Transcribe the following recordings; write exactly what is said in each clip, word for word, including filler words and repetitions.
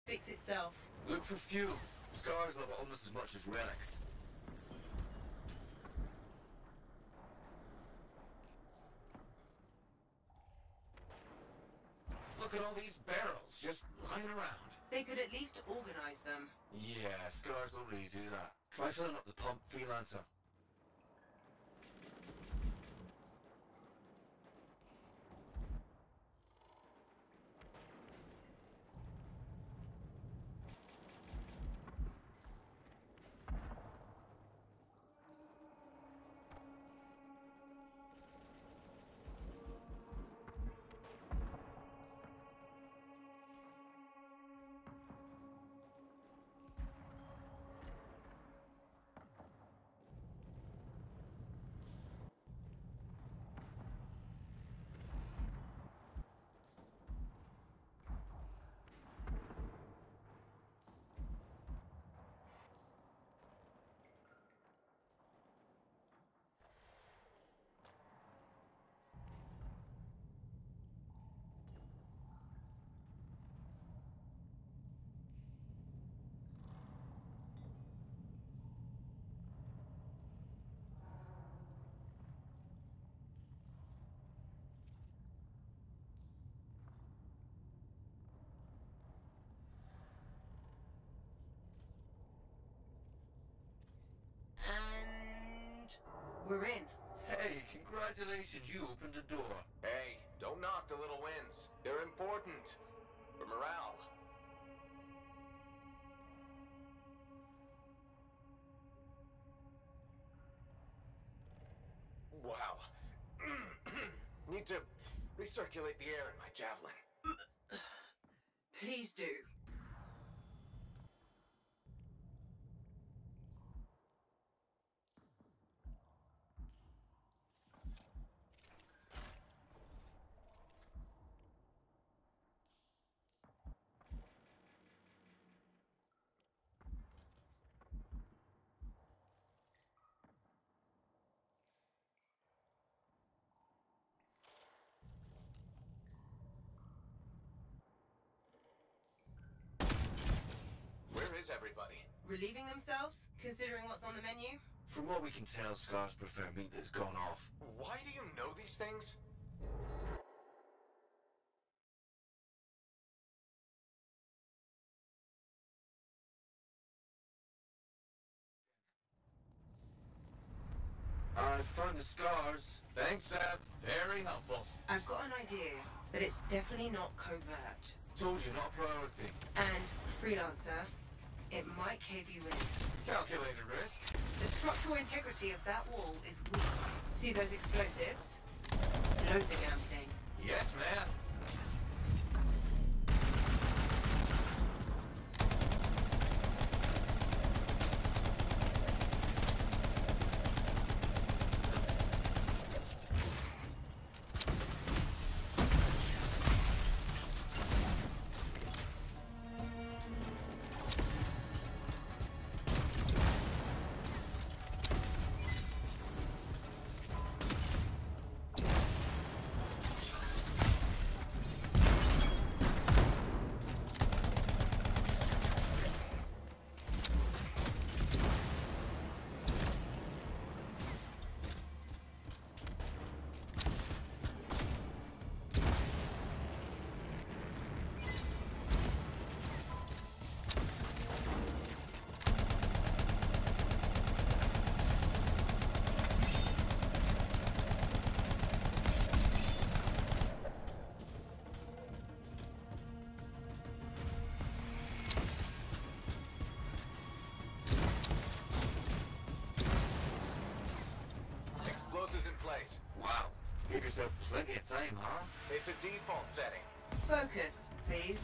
fix itself. Look for fuel. Scars love it almost as much as relics. Look at all these barrels just lying around. They could at least organize them. Yeah, Scars don't really do that. Try filling up the pump, Freelancer. And we're in. Hey, congratulations, you opened the door. Hey, don't knock the little wins. They're important. For morale. Wow. Need to recirculate the air in my javelin. Please do. Where is everybody? Relieving themselves, considering what's on the menu? From what we can tell, Scars prefer meat that's gone off. Why do you know these things? I found the Scars. Thanks, Seth. Very helpful. I've got an idea, but it's definitely not covert. Told you, not a priority. And, Freelancer, it might cave you in. Calculated risk. The structural integrity of that wall is weak. See those explosives? Load the damn thing. Yes, ma'am. Explosives in place. Wow. Give yourself plenty of time, huh? It's a default setting. Focus, please.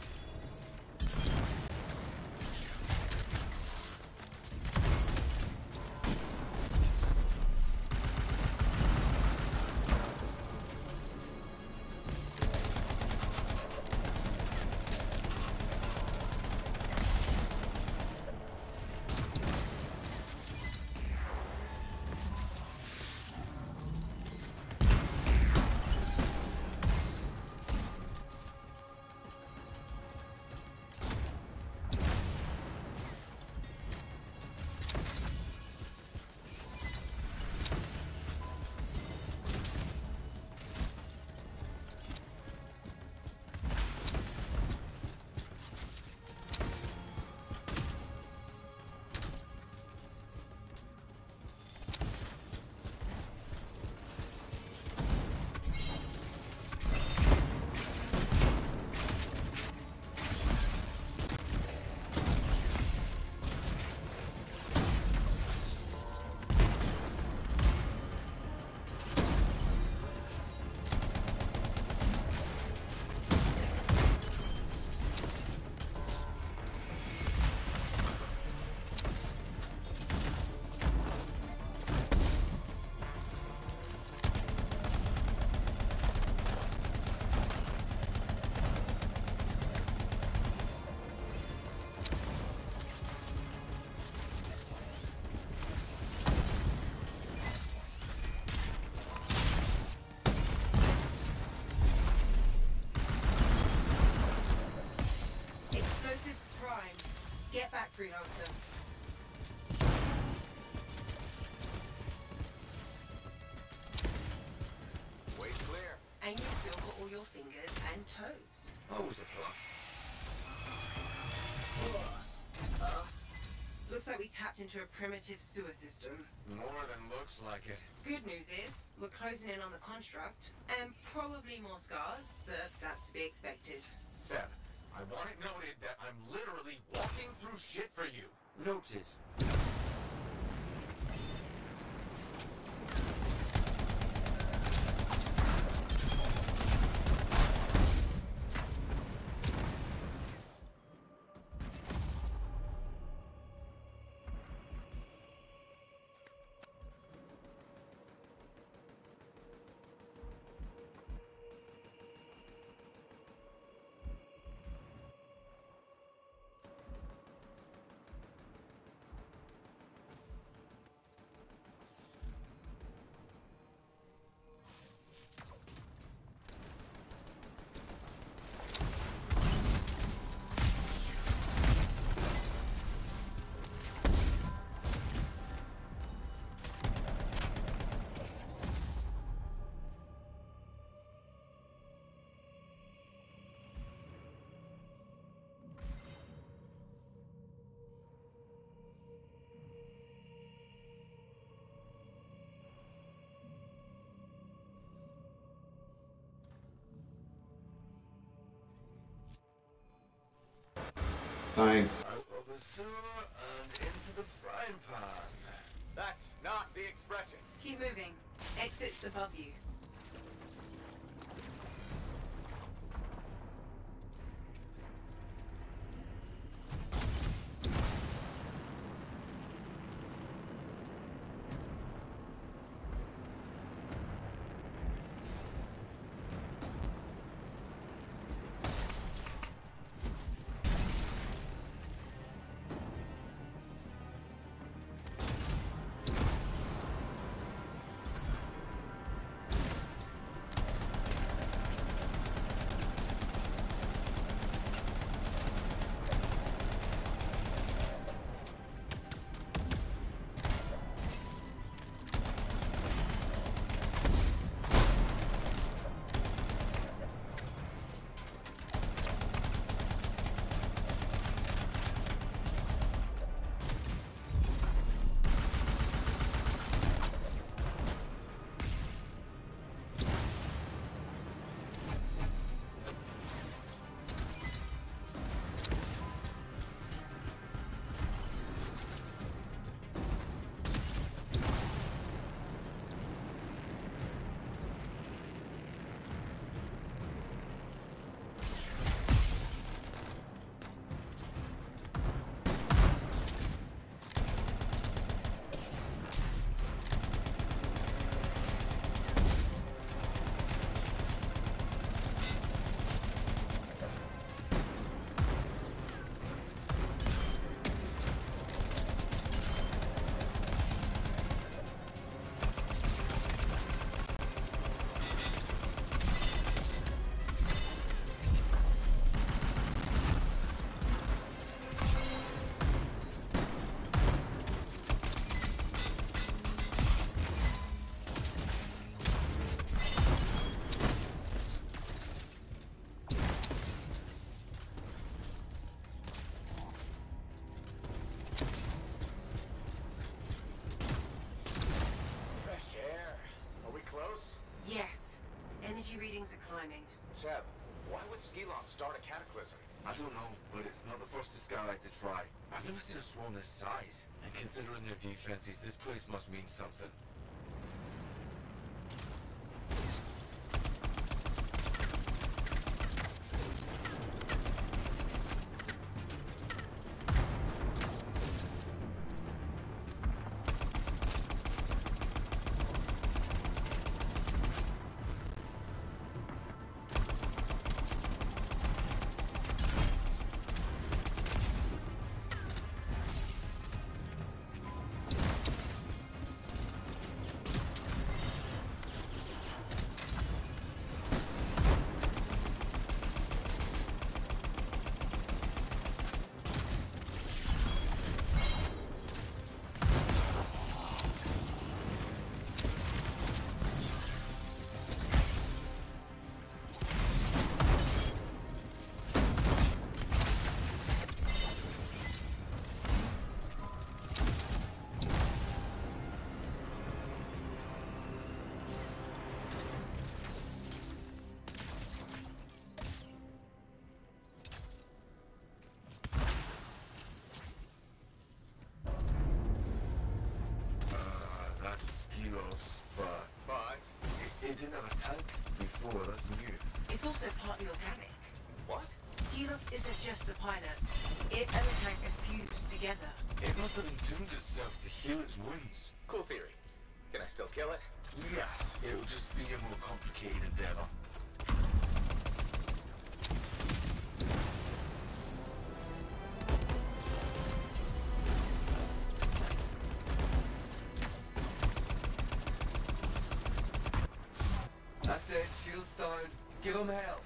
Explosives prime. Get back, freelancer. Way clear. And you still got all your fingers and toes. Always a plus. Uh, looks like we tapped into a primitive sewer system. More than looks like it. Good news is, we're closing in on the construct, and probably more scars, but that's to be expected. Seb, I want it noted that I'm literally walking through shit for you. Noted. Thanks. Out of the sewer and into the frying pan. That's not the expression. Keep moving. Exit's above you. Energy readings are climbing. Seb, why would Skilos start a cataclysm? I don't know, but it's not the first Discarite to try. I've never seen a swarm this size. And considering their defenses, this place must mean something. Skelos, but But... it, it didn't have a tank before, that's new. It's also partly organic. What? Skelos isn't just the pilot. It and the tank are fused together. It must have entombed itself to heal its wounds. Cool theory. Can I still kill it? Yes, it'll just be a more complicated endeavor. That's it, shields down. Give them hell.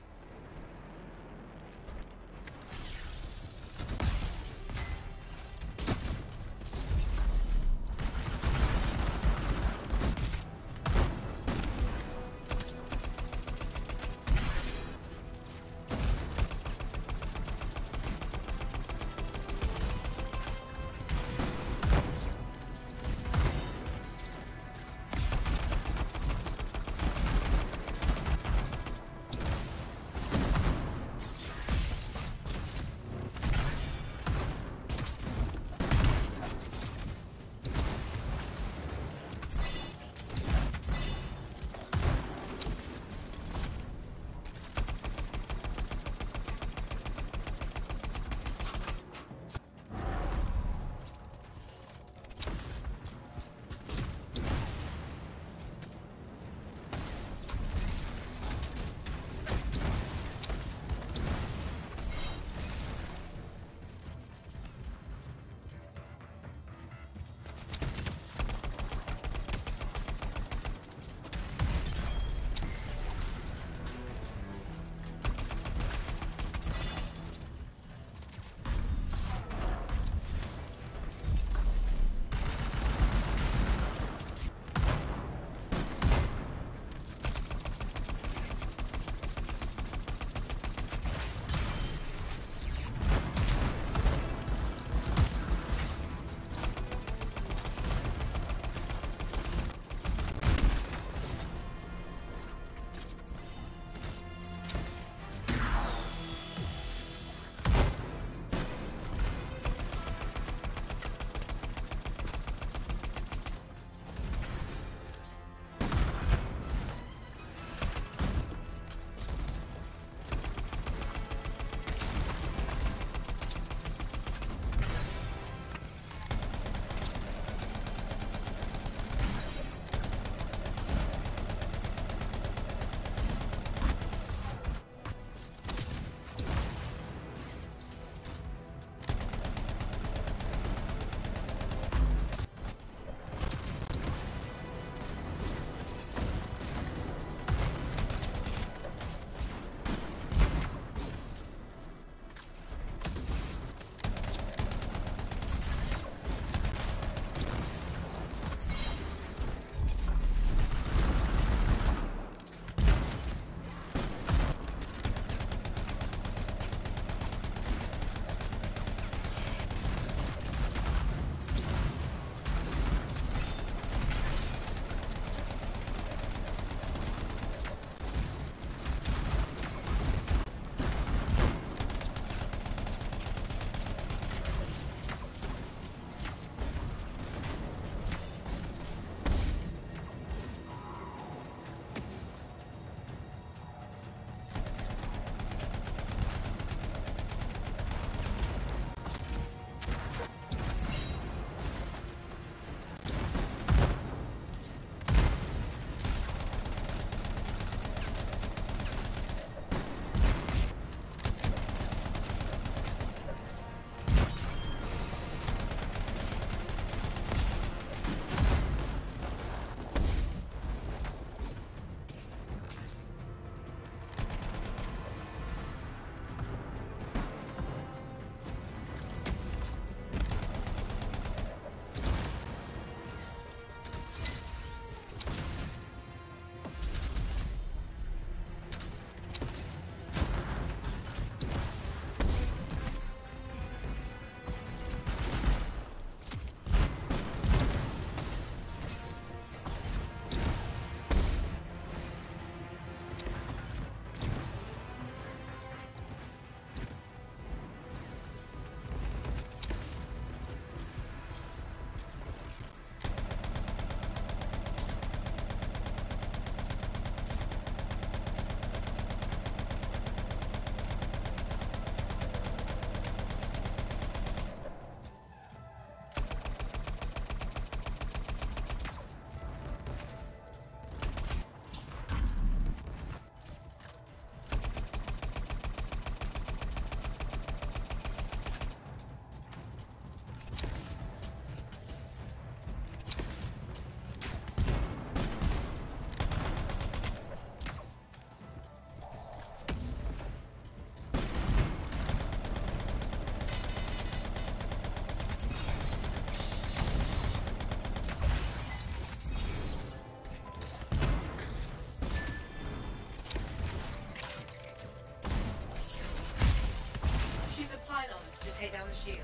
shield.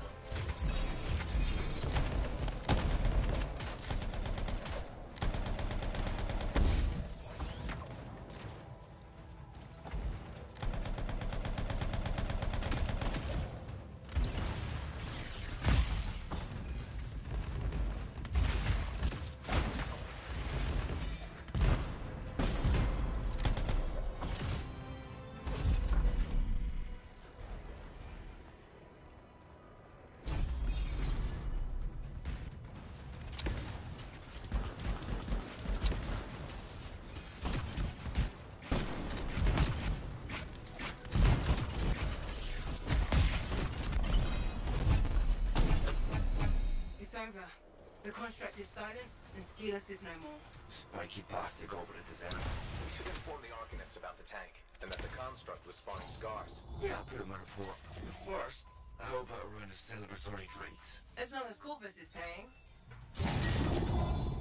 Over. The construct is silent, and Skelos is no more. Spiky plastic over it is enemy. We should inform the Arcanists about the tank, and that the construct was spawning scars. Yeah, I'll put in my report. But first, how about a round of celebratory drinks? As long as Corvus is paying.